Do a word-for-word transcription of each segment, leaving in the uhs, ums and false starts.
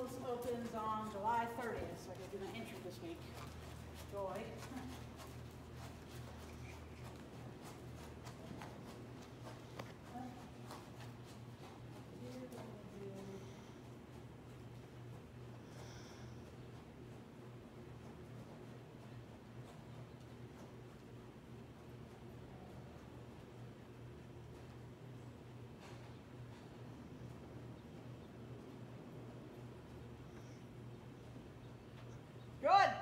Jones opens on July thirtieth, so I gotta do my entry this week. Joy. Good.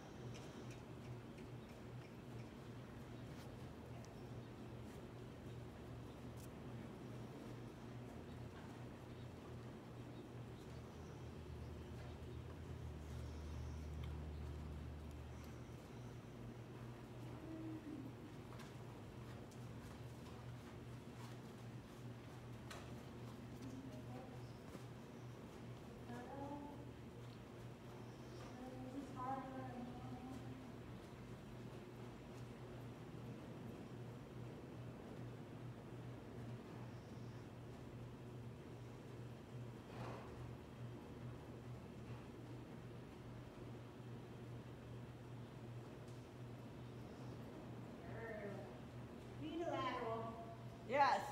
Unilateral. Yes.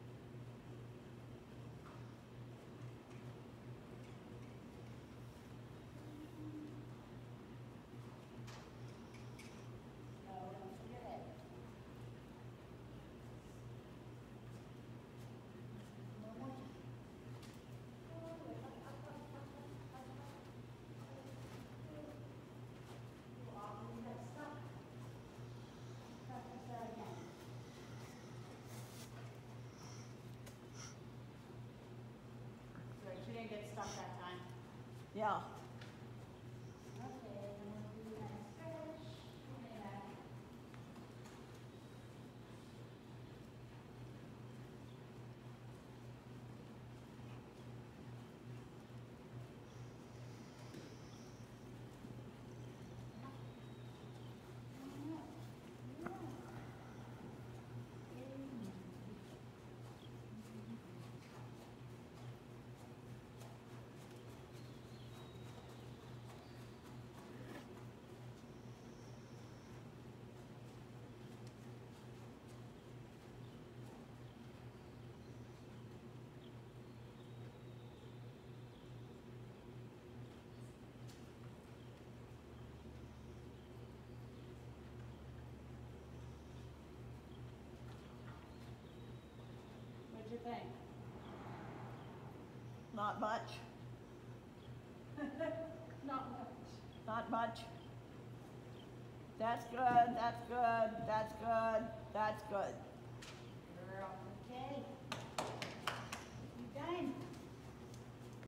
No, don't forget it. No more. Sorry, she didn't get stuck that time. Yeah. Okay, I'm gonna do my stretch. Okay. What'd you think? Not much. Not much. Not much. That's good. That's good. That's good. That's good. Girl, okay. You done?